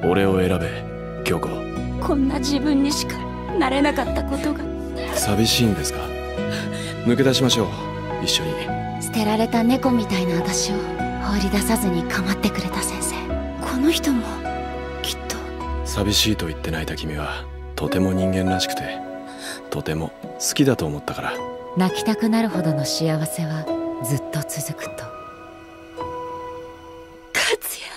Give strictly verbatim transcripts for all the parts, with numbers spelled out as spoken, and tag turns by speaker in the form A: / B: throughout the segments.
A: 俺を選べ、京子。
B: こんな自分にしかなれなかったことが。
A: 寂しいんですか？抜け出しましょう、一緒に。
B: 捨てられた猫みたいな私を放り出さずに構ってくれた先生。この人もきっと。
A: 寂しいと言って泣いた君はとても人間らしくて、とても好きだと思ったから。
B: 泣きたくなるほどの幸せはずっと続くと。克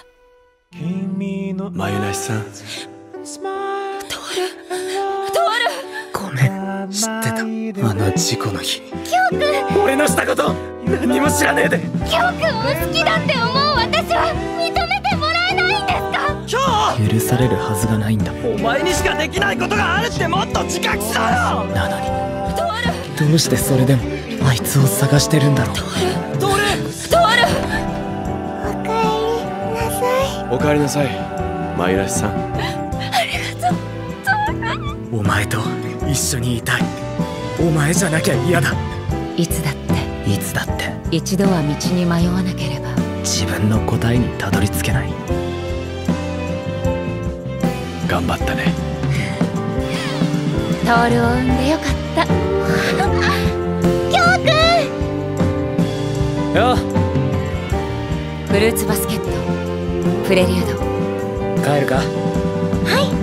A: 也、眉梨さん。
B: トール、トール。
C: ごめん、知ってた。あの事故の日。
B: 京くん、
C: 俺のしたこと何にも知らねえで。
B: 京くんを好きだって思う私は認めてもらえないんですか？
C: 許されるはずがないんだ。
D: お前にしかできないことがあるってもっと自覚しろよ。
C: なのにどうしてそれでもあいつを探してるんだろう。
D: トール、トール、
B: トール。
A: おかえりなさい、眉梨さん。
B: ありがとう、トール。
C: お前と一緒にいたい。お前じゃなきゃ嫌だ。
B: いつだって
C: いつだって
B: 一度は道に迷わなければ
C: 自分の答えにたどり着けない。
A: 頑張ったね。
B: トールを産んでよかった。京くん。
C: よう。
B: フルーツバスケットプレリュード。
C: 帰るか？
B: はい。